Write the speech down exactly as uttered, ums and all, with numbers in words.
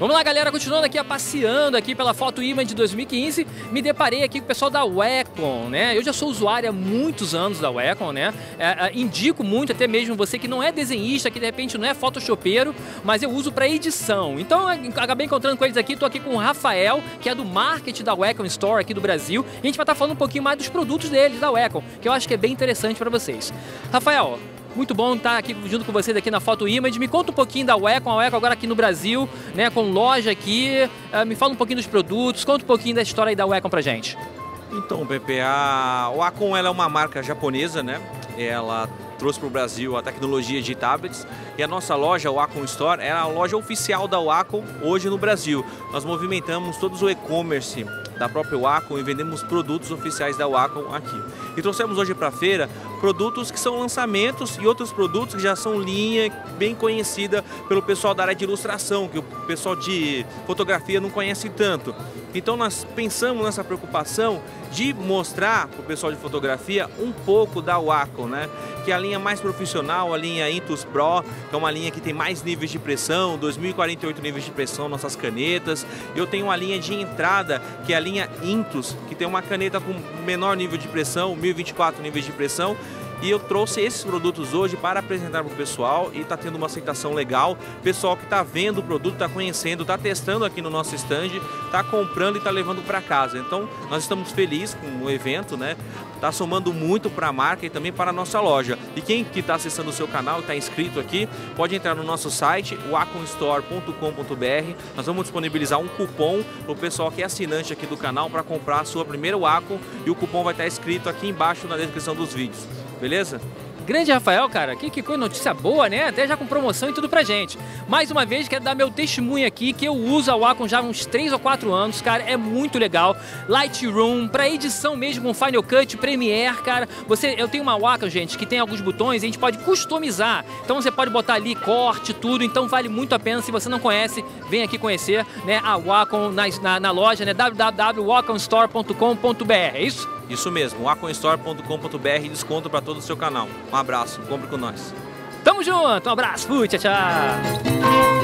Vamos lá, galera, continuando aqui, passeando aqui pela Photo Image dois mil e quinze, me deparei aqui com o pessoal da Wacom, né? Eu já sou usuário há muitos anos da Wacom, né? É, é, indico muito, até mesmo você que não é desenhista, que de repente não é photoshopeiro, mas eu uso para edição. Então, eu acabei encontrando com eles aqui, tô aqui com o Rafael, que é do marketing da Wacom Store aqui do Brasil, e a gente vai estar falando um pouquinho mais dos produtos deles, da Wacom, que eu acho que é bem interessante para vocês. Rafael, muito bom estar aqui junto com vocês aqui na Photo Image. Me conta um pouquinho da Wacom, a Wacom agora aqui no Brasil, né, com loja aqui. Uh, me fala um pouquinho dos produtos, conta um pouquinho da história aí da Wacom pra gente. Então, Pepe, a Wacom ela é uma marca japonesa, né? Ela trouxe para o Brasil a tecnologia de tablets e a nossa loja, a Wacom Store, é a loja oficial da Wacom hoje no Brasil. Nós movimentamos todos o e-commerce da própria Wacom e vendemos produtos oficiais da Wacom aqui. E trouxemos hoje para a feira produtos que são lançamentos e outros produtos que já são linha bem conhecida pelo pessoal da área de ilustração, que o pessoal de fotografia não conhece tanto. Então nós pensamos nessa preocupação de mostrar para o pessoal de fotografia um pouco da Wacom, né? Que é a linha mais profissional, a linha Intus Pro, que é uma linha que tem mais níveis de pressão, dois mil e quarenta e oito níveis de pressão, nossas canetas. Eu tenho uma linha de entrada, que é a linha Intus, que tem uma caneta com menor nível de pressão, mil e vinte e quatro níveis de pressão. E eu trouxe esses produtos hoje para apresentar para o pessoal e está tendo uma aceitação legal. Pessoal que está vendo o produto, está conhecendo, está testando aqui no nosso stand, está comprando e está levando para casa. Então, nós estamos felizes com o evento, né? Está somando muito para a marca e também para a nossa loja. E quem que está acessando o seu canal e está inscrito aqui, pode entrar no nosso site, wacom store ponto com ponto br. Nós vamos disponibilizar um cupom para o pessoal que é assinante aqui do canal para comprar a sua primeira Wacom e o cupom vai estar escrito aqui embaixo na descrição dos vídeos. Beleza? Grande Rafael, cara, que, que notícia boa, né? Até já com promoção e tudo pra gente. Mais uma vez, quero dar meu testemunho aqui, que eu uso a Wacom já há uns três ou quatro anos, cara, é muito legal. Lightroom, pra edição mesmo com Final Cut, Premiere, cara. Você, eu tenho uma Wacom, gente, que tem alguns botões e a gente pode customizar. Então você pode botar ali corte, tudo, então vale muito a pena. Se você não conhece, vem aqui conhecer, né, a Wacom na, na, na loja, né, w w w ponto wacom store ponto com ponto br, é isso? Isso mesmo, wacom store ponto com ponto br, desconto para todo o seu canal. Um abraço, compre com nós. Tamo junto, um abraço, fui, tchau, tchau.